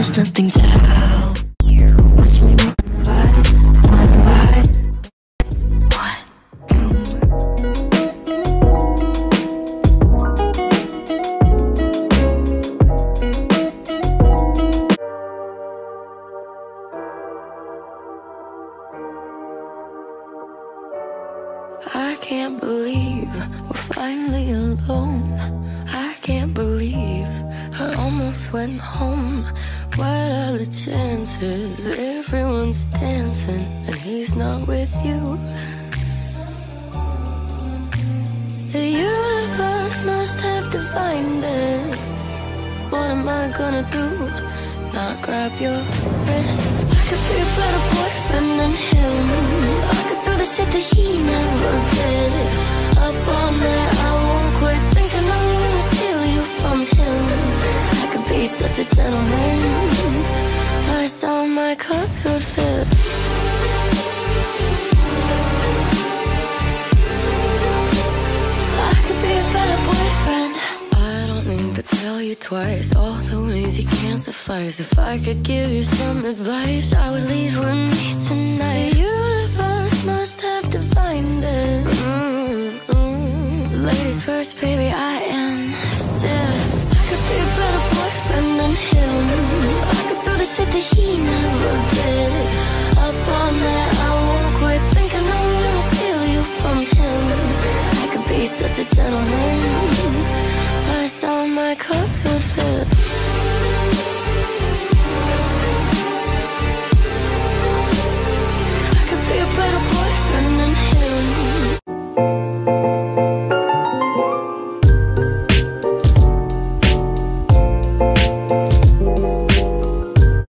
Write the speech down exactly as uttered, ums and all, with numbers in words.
there's nothing to help. Watch me make one by one by one. I can't believe we're finally alone. I can't believe I almost went home. What are the chances? Everyone's dancing and he's not with you. The universe must have divined us. What am I gonna do? Not grab your wrist? I could be a better boyfriend than him. I could do the shit that he never did. Up all night, I won't quit thinking I'm gonna steal you from him. I could be such a gentleman, plus all my clothes would fit. I could be a better boyfriend. I don't need to tell you twice all the ways you can't suffice. If I could give you some advice, I would leave with me tonight. The universe must have divined it. Mm-hmm. Ladies first, baby, I insist. I could be a better boyfriend than him. I could do the shit that he never did. Up all night, I won't quit thinking I'm gonna steal you from him. I could be such a gentleman, plus all my clothes would fit.